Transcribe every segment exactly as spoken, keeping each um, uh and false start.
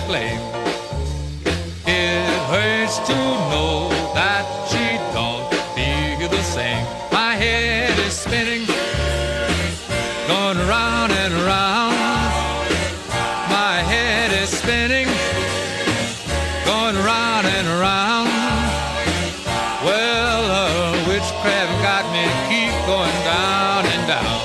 flame. It hurts to know that she don't feel the same. My head is spinning, going round and round. My head is spinning, going round and round. Well, uh, witchcraft got me to keep going down and down.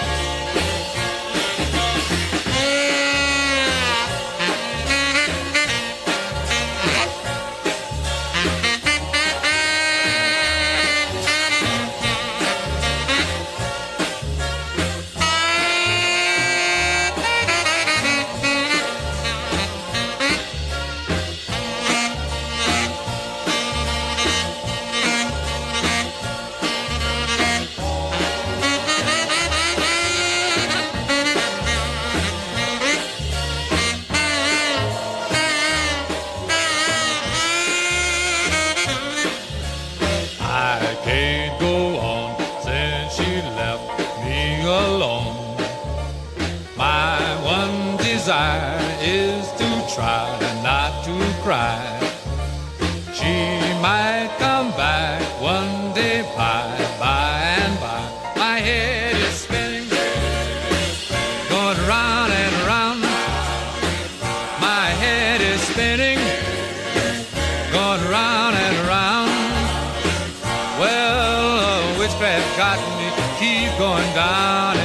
I can't go on since she left me alone. My one desire is to try not to cry. She might come back one day by, by and by. My head is spinning, going round and round. My head is spinning, going round and round. Well, uh, witchcraft got me to keep going down